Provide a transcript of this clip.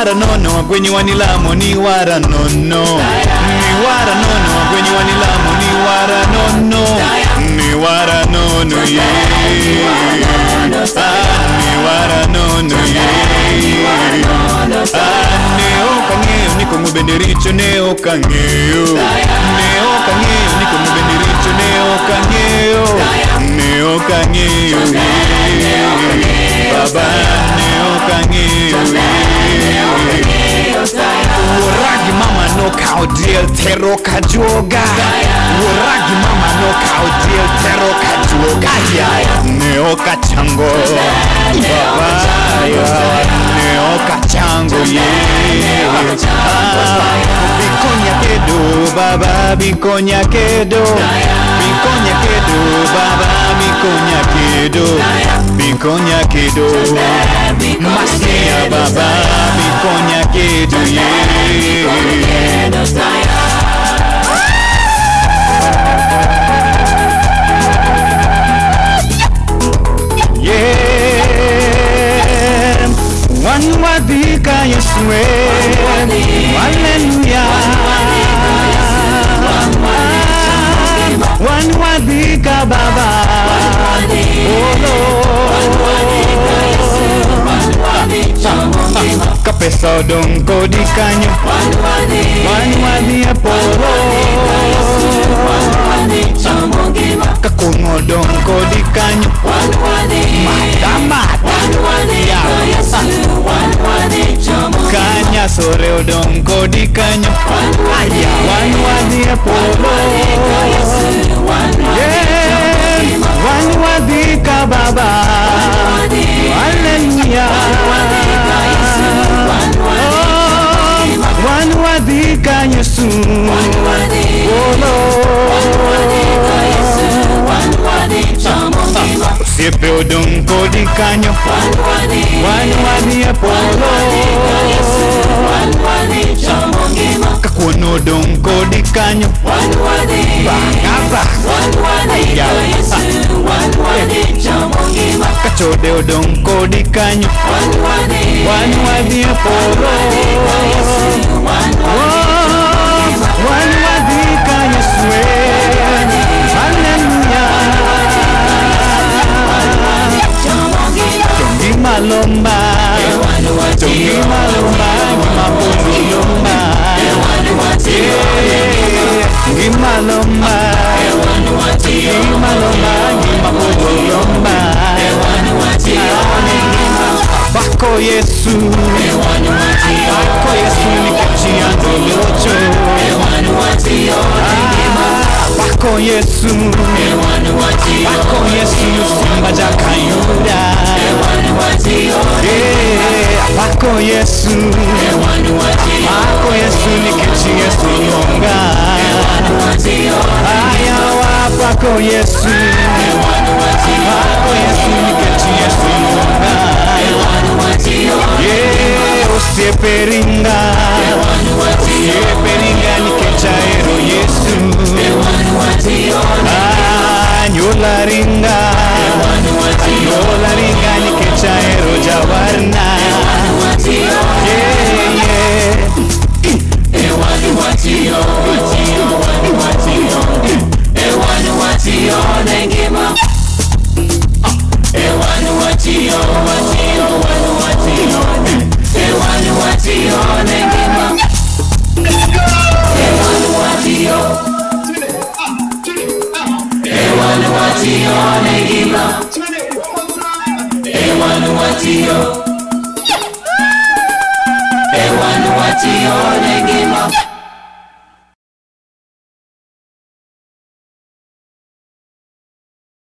wara nono kwenye wanilamo ni wara nono. Ni wara nono kwenye wanilamo ni wara nono. Ni wara nono ni wara nono neo kangeo niko mubendericho neo kangeo. Neo kangeo niko mubendericho neo kangeo. Neo kangeo baba neo kangeo. Uragi mama no kaudiel tero kajoga. Uragi mama no kaudiel tero kajoga. Neo kachango baba neo kachango bikonya kedo baba bikonya kedo. Bikonya kedo baba bikonya kedo. Bikonya kedo masia baba bikonya kedo yeah. One wadika Yesue. Hallelujah. One wadika baba. Oh Lord. Kapesa don kodikanyo. One wadi aporo. Kakungo don kodikanyo. Madama. Kanya sore don kodikanyo. One wadi aporo. Yeah. One wadika baba. Hallelujah. One wadika Yesu. Oh Lord. Siempre odon kodikanyo. One wadi apolo. Kakuno don kodikanyo. Bangaba. Kachode odon kodikanyo. One wadi apolo. One wadika Yesu. Hallelujah. Tongi malomba. Tongi malomba. Mabudu lomba. Tongi malomba. Tongi malomba. Mabudu lomba. Bako Yesu. Bako Yesu nikachia ndolocho. Bako Yesu. Bako Yesu simba jakayuda. Bako Yesu. Bako Yesu nikachia ndolonga. Ayawa bako Yesu. Bako Yesu nikachia ndolonga. Oseperinga. Oseperinga nikechaero Yesu. Anyolaringa. Anyolaringa nikechaero jawarna. Ewan watio